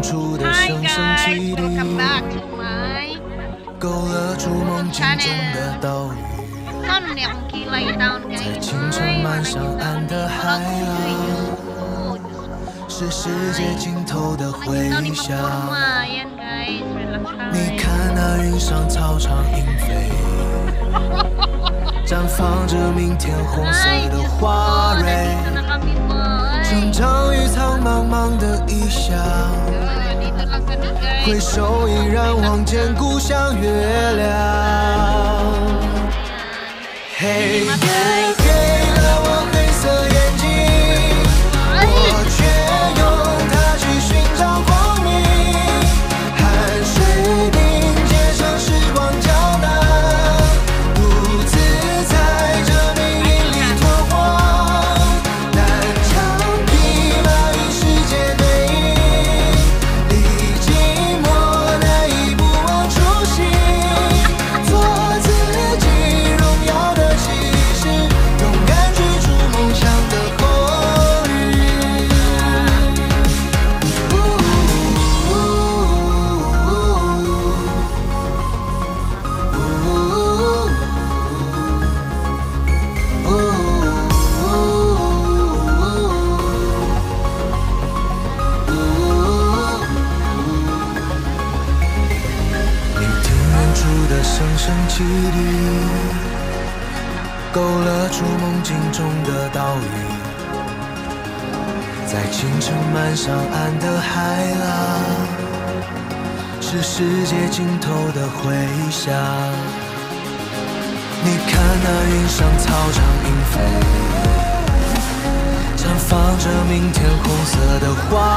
处的声声 ，Hi 泣 guys, welcome 笛， back to my 勾勒出梦境中的岛屿。 Son yang kilay down 在 guys. 清晨漫上岸的海浪，是世界尽头的回响。 Lumayan guys, relax 你看那云上草长莺飞，绽放着明天红色的花蕊， Dito na kami boy. 成长于苍茫茫的异乡。 Dito lang kami guys. 回首依然望见故乡月亮。黑夜给了我黑色眼睛，我却用它去寻找光明。汗水凝结成时光胶囊，独自在这命运里拓荒。单枪匹马与世界对应，历经磨难已不忘初心。做自己荣耀的骑士，勇敢追逐梦想的风雨。你听远处的声声汽笛，勾勒出梦境中的岛屿，在清晨漫上岸的海浪，是世界尽头的回响。你看那云上草长莺飞，绽放着明天红色的花